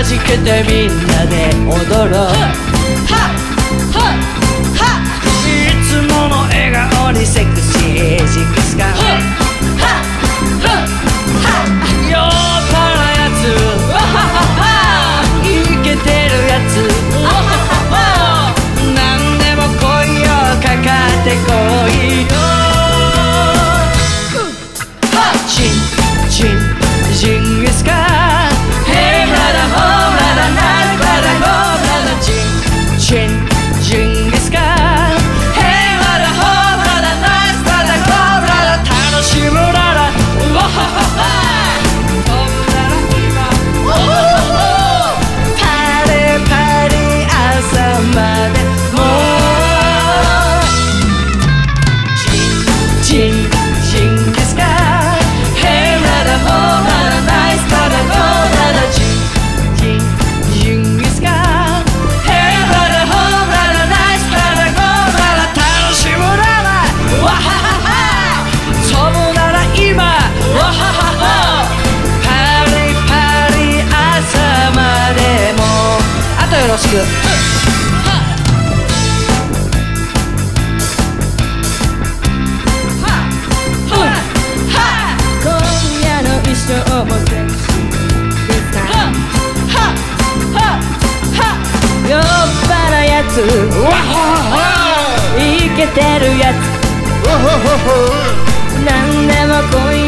弾けてみんなで踊ろう。いつもの笑顔にセクシージクスカ酔っ払うやつイケてるやつ何でも来いよかかってこいよ。チンチンジンギスカン Hey brother oh brother nice brother go brother チンチンジンギスカン Hey brother oh brother nice brother go brother 楽しむならうわははは飛ぶなら今パリパリ朝までもうチンチンジンギスカンよろしく。今夜の衣装もセクシーですか。酔っ払うやつイケてるやつ何でも来い